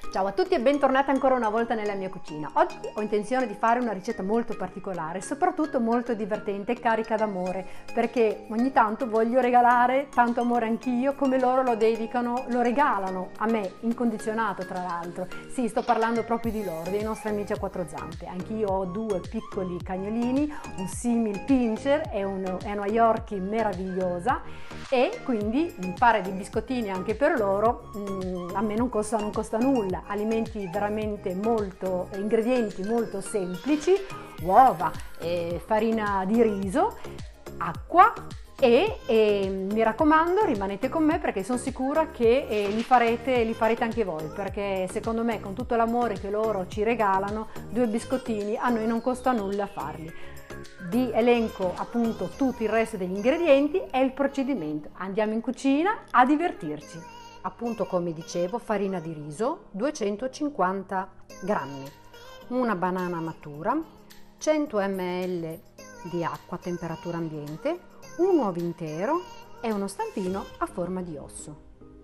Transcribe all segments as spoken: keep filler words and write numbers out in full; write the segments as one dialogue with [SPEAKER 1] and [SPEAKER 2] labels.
[SPEAKER 1] Ciao a tutti e bentornati ancora una volta nella mia cucina. Oggi ho intenzione di fare una ricetta molto particolare, soprattutto molto divertente e carica d'amore, perché ogni tanto voglio regalare tanto amore anch'io come loro lo dedicano, lo regalano a me, incondizionato tra l'altro. Sì, sto parlando proprio di loro, dei nostri amici a quattro zampe. Anch'io ho due piccoli cagnolini, un simil pincher e, un, e una Yorkie meravigliosa, e quindi un paio di biscottini anche per loro. mm, a me non costa, non costa nulla. Alimenti veramente molto, ingredienti molto semplici: uova, eh, farina di riso, acqua e, e mi raccomando, rimanete con me perché sono sicura che eh, li farete, li farete anche voi, perché secondo me, con tutto l'amore che loro ci regalano, due biscottini a noi non costa nulla farli. Vi elenco appunto tutto il resto degli ingredienti e il procedimento. Andiamo in cucina a divertirci. Appunto, come dicevo, farina di riso duecentocinquanta grammi, una banana matura, cento millilitri di acqua a temperatura ambiente, un uovo intero e uno stampino a forma di osso.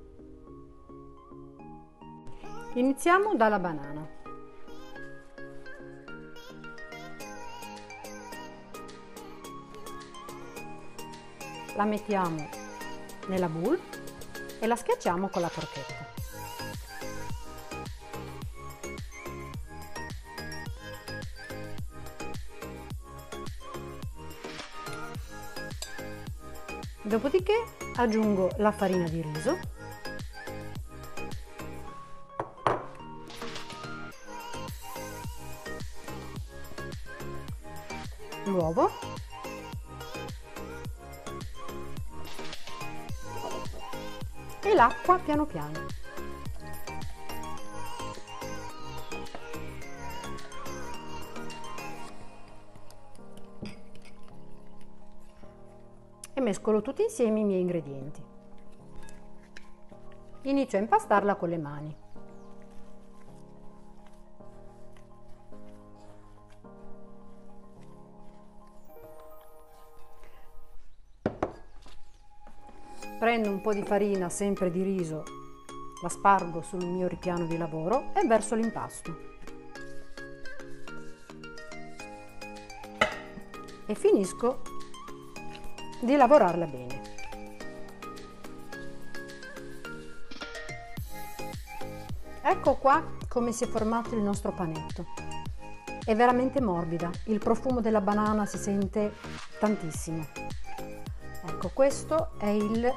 [SPEAKER 1] Iniziamo dalla banana. La mettiamo nella boule e la schiacciamo con la forchetta. Dopodiché aggiungo la farina di riso, l'uovo e l'acqua piano piano. E mescolo tutti insieme i miei ingredienti. Inizio a impastarla con le mani. Prendo un po' di farina, sempre di riso, la spargo sul mio ripiano di lavoro e verso l'impasto. E finisco di lavorarla bene. Ecco qua come si è formato il nostro panetto. È veramente morbida, il profumo della banana si sente tantissimo. Ecco, questo è il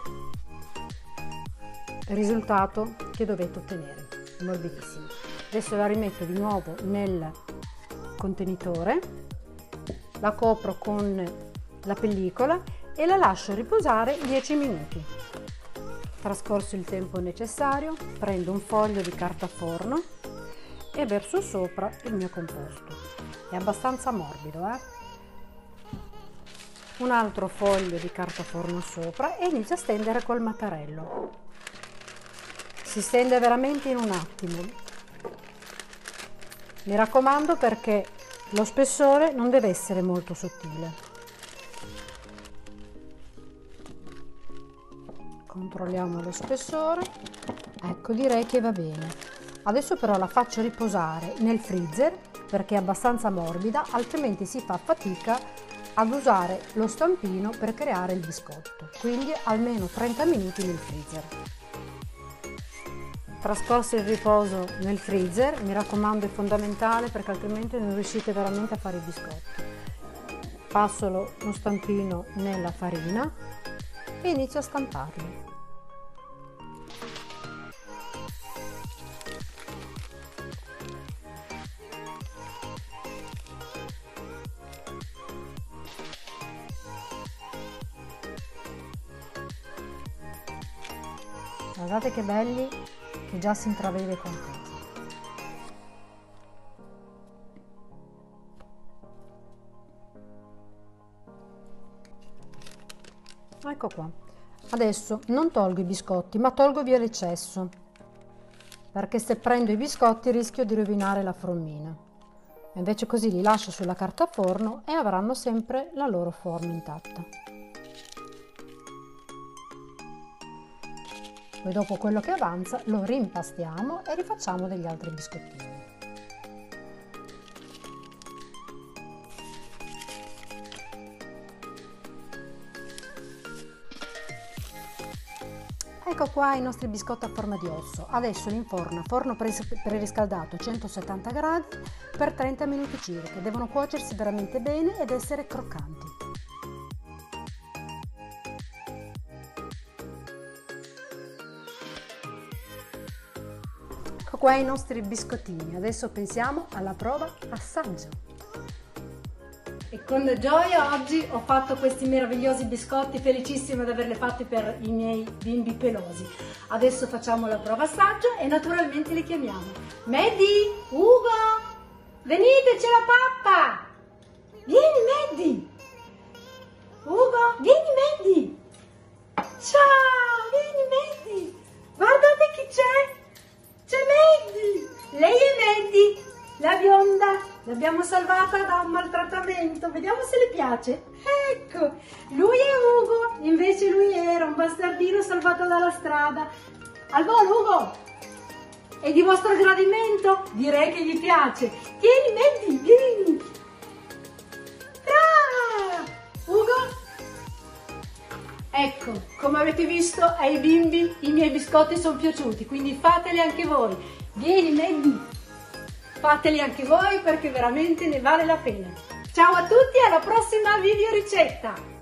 [SPEAKER 1] risultato che dovete ottenere, morbidissimo. Adesso la rimetto di nuovo nel contenitore, la copro con la pellicola e la lascio riposare dieci minuti. Trascorso il tempo necessario, prendo un foglio di carta forno e verso sopra il mio composto. È abbastanza morbido, eh? Un altro foglio di carta forno sopra e inizio a stendere col mattarello. Si stende veramente in un attimo. Mi raccomando, perché lo spessore non deve essere molto sottile. Controlliamo lo spessore. Ecco, direi che va bene. Adesso però la faccio riposare nel freezer perché è abbastanza morbida, altrimenti si fa fatica ad usare lo stampino per creare il biscotto, quindi almeno trenta minuti nel freezer. Trascorso il riposo nel freezer, mi raccomando, è fondamentale perché altrimenti non riuscite veramente a fare i biscotti. Passo lo, lo stampino nella farina e inizio a stamparli. Guardate che belli, che già si intravede qualcosa. Ecco qua. Adesso non tolgo i biscotti, ma tolgo via l'eccesso, perché se prendo i biscotti rischio di rovinare la formina. Invece così li lascio sulla carta forno e avranno sempre la loro forma intatta. Poi dopo quello che avanza lo rimpastiamo e rifacciamo degli altri biscottini. Ecco qua i nostri biscotti a forma di osso. Adesso li inforno a forno preriscaldato a centosettanta gradi per trenta minuti circa. Devono cuocersi veramente bene ed essere croccanti. Ecco qua i nostri biscottini. Adesso pensiamo alla prova assaggio. E con gioia oggi ho fatto questi meravigliosi biscotti, felicissima di averli fatti per i miei bimbi pelosi. Adesso facciamo la prova assaggio e naturalmente li chiamiamo. Maddie, Ugo, venite, c'è la pappa! Vieni Maddie! Ugo, vieni Maddie! Ciao, vieni Maddie! Guardate chi c'è! C'è Maddie! Lei è Maddie, la bionda! L'abbiamo salvata da un maltrattamento, vediamo se le piace. Ecco, lui è Ugo, invece lui era un bastardino salvato dalla strada. Al volo Ugo, è di vostro gradimento? Direi che gli piace. Vieni Maddie, vieni. Ah, Ugo? Ecco, come avete visto ai bimbi i miei biscotti sono piaciuti, quindi fateli anche voi. Vieni Maddie. Fateli anche voi perché veramente ne vale la pena. Ciao a tutti, alla prossima video ricetta!